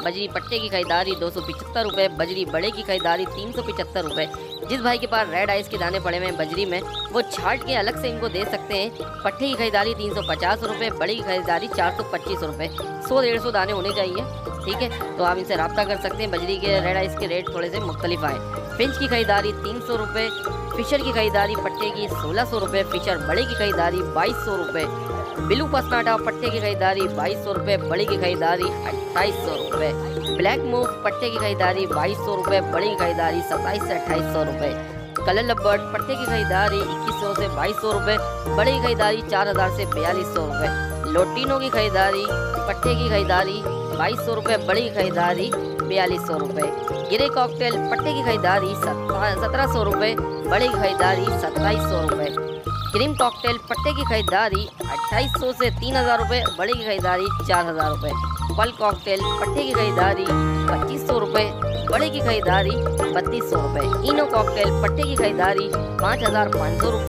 बजरी पट्टे की खरीदारी 275 रुपये, बजरी बड़े की खरीदारी 375 रुपये। जिस भाई के पास रेड आइस के दाने पड़े हुए हैं बजरी में, वो छाट के अलग से इनको दे सकते हैं। पट्टे की खरीदारी 350 रुपये, बड़ी की खरीदारी 425 रुपये। 100-150 दाने होने चाहिए, ठीक है। तो आप इनसे रब्ता कर सकते हैं। बजरी के रेड आइस के रेट थोड़े से मुख्तलिफ आए। फिंच की खरीदारी 300 रुपये, फिशर की खरीदारी पट्टे की 1600 रुपये, फिशर बड़े की खरीदारी 2200 रुपये, बिलू पसनाटा पट्टे की खरीदारी 2200 रुपये, बड़ी की खरीदारी 2800 रुपये, ब्लैक मूव पट्टे की खरीदारी 2200 रुपये, बड़ी की खरीदारी 2700 से 2800 रुपये, कलर लबर्ड पट्टे की खरीदारी 2100 से 2200 रुपये, बड़ी की खरीदारी 4000 से 4200 रुपये, लोटिनो की खरीदारी पट्टे की खरीदारी 2200 रुपये, बड़ी की खरीदारी 4200 रुपये, गिरे कॉकटेल पट्टे की खरीदारी 1700 रुपये, बड़ी की खरीदारी 2700 रुपये, क्रीम कॉकटेल पट्टे की खरीदारी 2800 से 3000 रुपये, बड़ी की खरीदारी 4000 रुपये, पल कॉकटेल पट्टे की खरीदारी 2500 रुपये, बड़े की खरीदारी 3200 रुपये, इनो कॉकटेल पट्टे की खरीदारी 5500